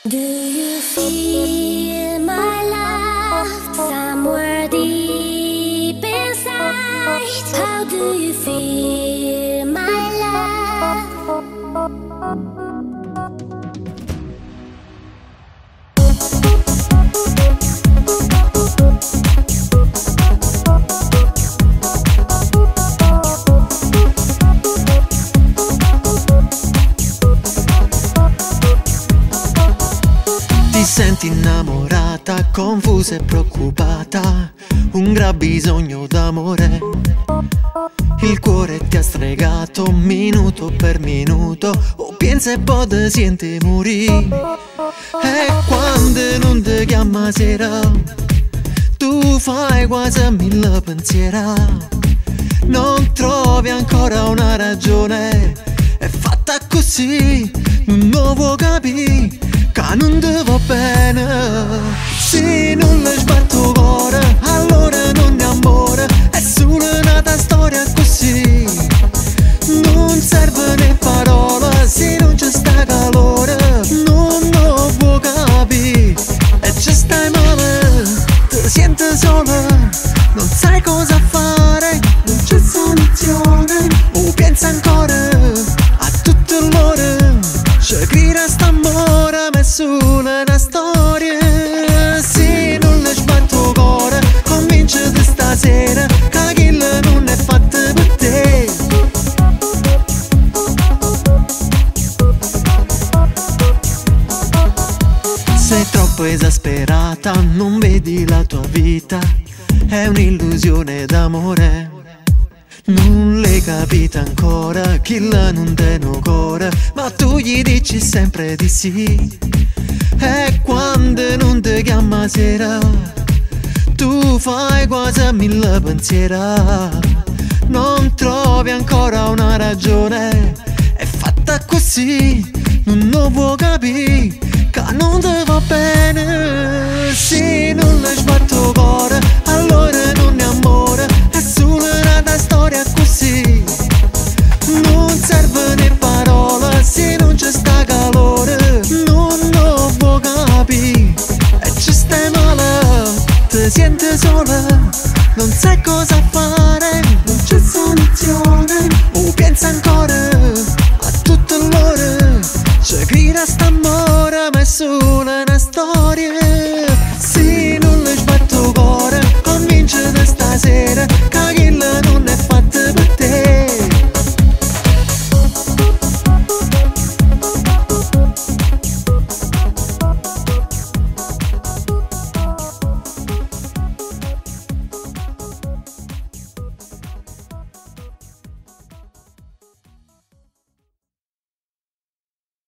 Do you feel my love somewhere deep inside? How do you feel my love? Ti senti innamorata, confusa e preoccupata, un gran bisogno d'amore. Il cuore ti ha stregato minuto per minuto, o pensa e poi ti senti morire. E quando non ti chiama sera, tu fai quasi mille pensieri. Non trovi ancora una ragione, è fatta così, non lo vuoi capire che non ti va bene. Se non le sbatto cuore, allora non è amore, è solo un'altra storia così. Non serve né parole se non c'è sta calore, non lo vuoi capire e ci stai male, ti senti sola, non sai cosa fare, non c'è soluzione, o pensa ancora a tutte l'ore, ci crira st'amore ma è solo una storia. Se non le sbatto cuore, convinciti stasera che quella non è fatta per te. Sei troppo esasperata, non vedi la tua vita, è un'illusione d'amore. Non l'hai capita ancora, chi la non te no cuore, ma tu gli dici sempre di sì. E quando non ti chiama sera, tu fai quasi mille pensieri. Non trovi ancora una ragione, è fatta così, non lo vuoi capire che non ti va bene. Se non le sbatto cuore, allora non è amore, è solo una storia così. Non serve né parole se non c'è sta calore, non lo vuoi capire e ci stai male, ti senti sola, non sai cosa fare, non c'è soluzione, o pensa ancora a tutte l'ore, ci crira st'amore ma è solo una